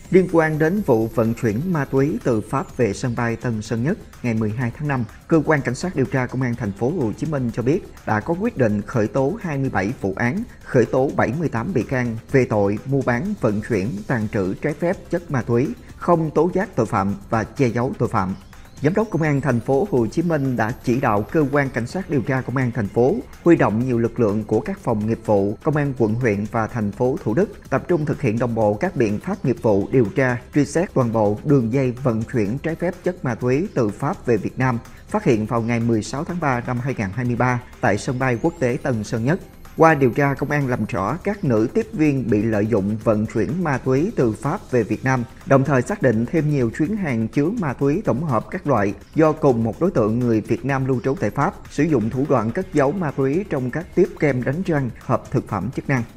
Liên quan đến vụ vận chuyển ma túy từ Pháp về sân bay Tân Sơn Nhất ngày 12 tháng 5, cơ quan cảnh sát điều tra công an thành phố Hồ Chí Minh cho biết đã có quyết định khởi tố 27 vụ án, khởi tố 78 bị can về tội mua bán, vận chuyển, tàng trữ trái phép chất ma túy, không tố giác tội phạm và che giấu tội phạm. Giám đốc Công an thành phố Hồ Chí Minh đã chỉ đạo cơ quan cảnh sát điều tra công an thành phố huy động nhiều lực lượng của các phòng nghiệp vụ, công an quận, huyện và thành phố Thủ Đức tập trung thực hiện đồng bộ các biện pháp nghiệp vụ điều tra, truy xét toàn bộ đường dây vận chuyển trái phép chất ma túy từ Pháp về Việt Nam, phát hiện vào ngày 16 tháng 3 năm 2023 tại sân bay quốc tế Tân Sơn Nhất. Qua điều tra, công an làm rõ các nữ tiếp viên bị lợi dụng vận chuyển ma túy từ Pháp về Việt Nam, đồng thời xác định thêm nhiều chuyến hàng chứa ma túy tổng hợp các loại do cùng một đối tượng người Việt Nam lưu trú tại Pháp sử dụng thủ đoạn cất giấu ma túy trong các tiếp kem đánh răng, hộp thực phẩm chức năng.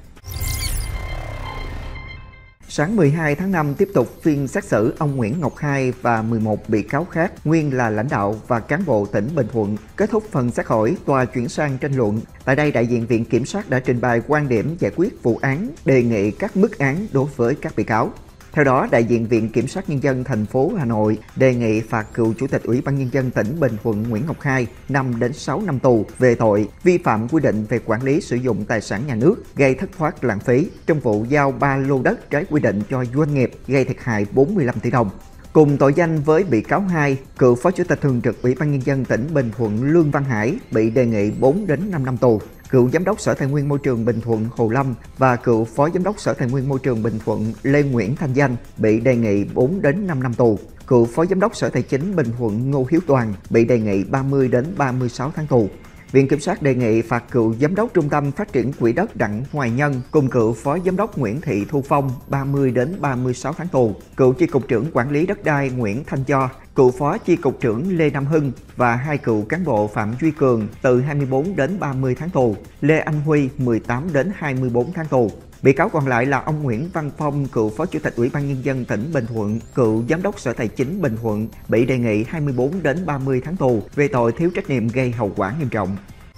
Sáng 12 tháng 5 tiếp tục phiên xét xử ông Nguyễn Ngọc Hai và 11 bị cáo khác nguyên là lãnh đạo và cán bộ tỉnh Bình Thuận. Kết thúc phần xét hỏi, tòa chuyển sang tranh luận. Tại đây, đại diện Viện Kiểm sát đã trình bày quan điểm giải quyết vụ án, đề nghị các mức án đối với các bị cáo. Theo đó, đại diện Viện Kiểm sát Nhân dân thành phố Hà Nội đề nghị phạt cựu Chủ tịch Ủy ban Nhân dân tỉnh Bình Thuận Nguyễn Ngọc Hai 5 đến 6 năm tù về tội vi phạm quy định về quản lý sử dụng tài sản nhà nước gây thất thoát lãng phí trong vụ giao 3 lô đất trái quy định cho doanh nghiệp gây thiệt hại 45 tỷ đồng. Cùng tội danh với bị cáo Hai, cựu Phó Chủ tịch Thường trực Ủy ban Nhân dân tỉnh Bình Thuận Lương Văn Hải bị đề nghị 4 đến 5 năm tù. Cựu Giám đốc Sở Tài nguyên Môi trường Bình Thuận Hồ Lâm và cựu Phó Giám đốc Sở Tài nguyên Môi trường Bình Thuận Lê Nguyễn Thanh Danh bị đề nghị 4 đến 5 năm tù. Cựu Phó Giám đốc Sở Tài chính Bình Thuận Ngô Hiếu Toàn bị đề nghị 30 đến 36 tháng tù. Viện Kiểm sát đề nghị phạt cựu Giám đốc Trung tâm Phát triển Quỹ đất Đặng Hoài Nhân cùng cựu Phó Giám đốc Nguyễn Thị Thu Phong 30 đến 36 tháng tù, cựu Chi cục trưởng Quản lý đất đai Nguyễn Thanh Cho, cựu Phó Chi cục trưởng Lê Nam Hưng và 2 cựu cán bộ Phạm Duy Cường từ 24 đến 30 tháng tù, Lê Anh Huy 18 đến 24 tháng tù. Bị cáo còn lại là ông Nguyễn Văn Phong, cựu Phó Chủ tịch Ủy ban Nhân dân tỉnh Bình Thuận, cựu Giám đốc Sở Tài chính Bình Thuận, bị đề nghị 24 đến 30 tháng tù về tội thiếu trách nhiệm gây hậu quả nghiêm trọng.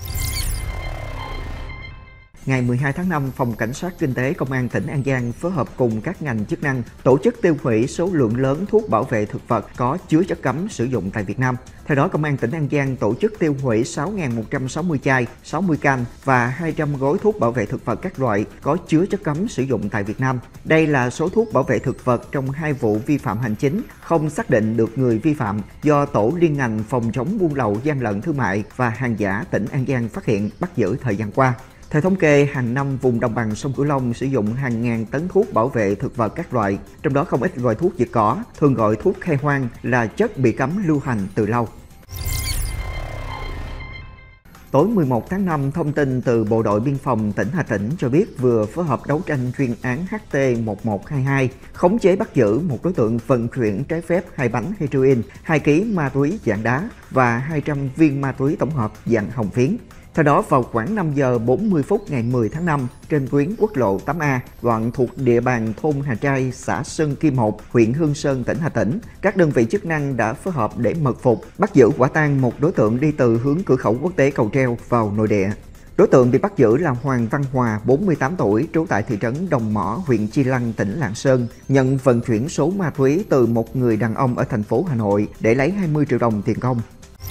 Ngày 12 tháng 5, Phòng Cảnh sát Kinh tế Công an tỉnh An Giang phối hợp cùng các ngành chức năng tổ chức tiêu hủy số lượng lớn thuốc bảo vệ thực vật có chứa chất cấm sử dụng tại Việt Nam. Theo đó, Công an tỉnh An Giang tổ chức tiêu hủy 6.160 chai, 60 can và 200 gói thuốc bảo vệ thực vật các loại có chứa chất cấm sử dụng tại Việt Nam. Đây là số thuốc bảo vệ thực vật trong 2 vụ vi phạm hành chính không xác định được người vi phạm do Tổ liên ngành phòng chống buôn lậu, gian lận thương mại và hàng giả tỉnh An Giang phát hiện bắt giữ thời gian qua. Theo thống kê, hàng năm vùng đồng bằng sông Cửu Long sử dụng hàng ngàn tấn thuốc bảo vệ thực vật các loại, trong đó không ít loại thuốc diệt cỏ, thường gọi thuốc khai hoang là chất bị cấm lưu hành từ lâu. Tối 11 tháng 5, thông tin từ Bộ đội Biên phòng tỉnh Hà Tĩnh cho biết vừa phối hợp đấu tranh chuyên án HT1122, khống chế bắt giữ một đối tượng vận chuyển trái phép 2 bánh heroin, 2 kg ma túy dạng đá và 200 viên ma túy tổng hợp dạng hồng phiến. Theo đó, vào khoảng 5 giờ 40 phút ngày 10 tháng 5, trên tuyến quốc lộ 8A, đoạn thuộc địa bàn thôn Hà Trai, xã Sơn Kim 1, huyện Hương Sơn, tỉnh Hà Tĩnh, các đơn vị chức năng đã phối hợp để mật phục, bắt giữ quả tang một đối tượng đi từ hướng cửa khẩu quốc tế Cầu Treo vào nội địa. Đối tượng bị bắt giữ là Hoàng Văn Hòa, 48 tuổi, trú tại thị trấn Đồng Mỏ, huyện Chi Lăng, tỉnh Lạng Sơn, nhận vận chuyển số ma túy từ một người đàn ông ở thành phố Hà Nội để lấy 20 triệu đồng tiền công.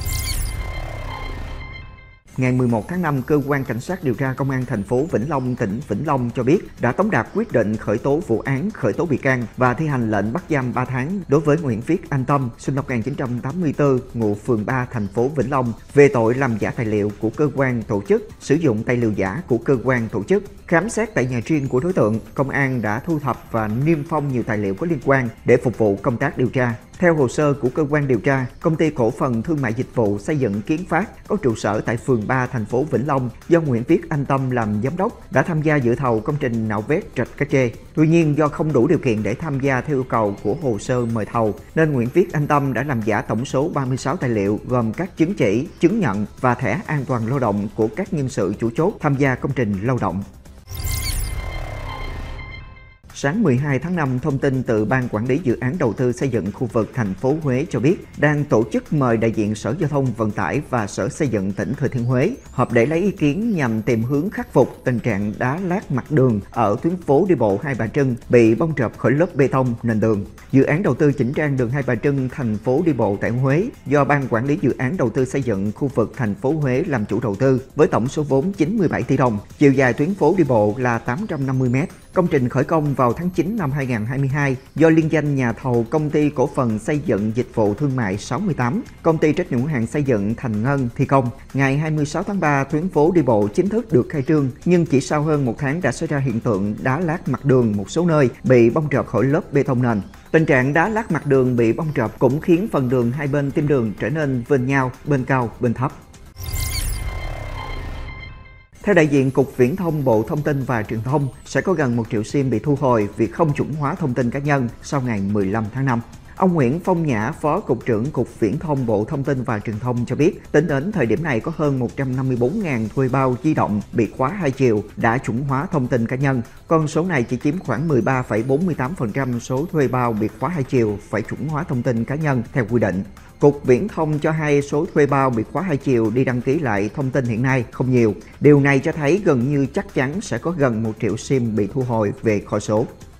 Ngày 11 tháng 5, Cơ quan Cảnh sát điều tra Công an thành phố Vĩnh Long, tỉnh Vĩnh Long cho biết đã tống đạt quyết định khởi tố vụ án, khởi tố bị can và thi hành lệnh bắt giam 3 tháng đối với Nguyễn Viết Anh Tâm, sinh năm 1984, ngụ phường 3, thành phố Vĩnh Long, về tội làm giả tài liệu của cơ quan tổ chức, sử dụng tài liệu giả của cơ quan tổ chức. Khám xét tại nhà riêng của đối tượng, công an đã thu thập và niêm phong nhiều tài liệu có liên quan để phục vụ công tác điều tra. Theo hồ sơ của cơ quan điều tra, Công ty Cổ phần Thương mại Dịch vụ Xây dựng Kiến Phát có trụ sở tại phường 3, thành phố Vĩnh Long do Nguyễn Viết Anh Tâm làm giám đốc đã tham gia dự thầu công trình nạo vét rạch Cá Trê. Tuy nhiên, do không đủ điều kiện để tham gia theo yêu cầu của hồ sơ mời thầu, nên Nguyễn Viết Anh Tâm đã làm giả tổng số 36 tài liệu gồm các chứng chỉ, chứng nhận và thẻ an toàn lao động của các nhân sự chủ chốt tham gia công trình lao động. Sáng 12 tháng 5, thông tin từ Ban Quản lý Dự án Đầu tư xây dựng khu vực thành phố Huế cho biết đang tổ chức mời đại diện Sở Giao thông Vận tải và Sở Xây dựng tỉnh Thừa Thiên Huế họp để lấy ý kiến nhằm tìm hướng khắc phục tình trạng đá lát mặt đường ở tuyến phố đi bộ Hai Bà Trưng bị bong trợp khỏi lớp bê tông nền đường. Dự án đầu tư chỉnh trang đường Hai Bà Trưng thành phố đi bộ tại Huế do Ban Quản lý Dự án Đầu tư xây dựng khu vực thành phố Huế làm chủ đầu tư với tổng số vốn 97 tỷ đồng, chiều dài tuyến phố đi bộ là 850 m. Công trình khởi công vào tháng 9 năm 2022 do liên danh nhà thầu Công ty Cổ phần Xây dựng Dịch vụ Thương mại 68, Công ty trách nhiệm hữu hạn xây dựng Thành Ngân thi công. Ngày 26 tháng 3, tuyến phố đi bộ chính thức được khai trương, nhưng chỉ sau hơn một tháng đã xảy ra hiện tượng đá lát mặt đường một số nơi bị bong trợp khỏi lớp bê tông nền. Tình trạng đá lát mặt đường bị bong trợp cũng khiến phần đường hai bên tim đường trở nên vênh nhau, bên cao, bên thấp. Theo đại diện Cục Viễn thông Bộ Thông tin và Truyền thông, sẽ có gần 1 triệu SIM bị thu hồi vì không chuẩn hóa thông tin cá nhân sau ngày 15 tháng 5. Ông Nguyễn Phong Nhã, Phó Cục trưởng Cục Viễn thông Bộ Thông tin và Truyền thông cho biết, tính đến thời điểm này có hơn 154.000 thuê bao di động bị khóa hai chiều đã chuẩn hóa thông tin cá nhân. Con số này chỉ chiếm khoảng 13,48% số thuê bao bị khóa hai chiều phải chuẩn hóa thông tin cá nhân theo quy định. Cục Viễn thông cho hay số thuê bao bị khóa hai chiều đi đăng ký lại thông tin hiện nay không nhiều. Điều này cho thấy gần như chắc chắn sẽ có gần 1 triệu SIM bị thu hồi về kho số.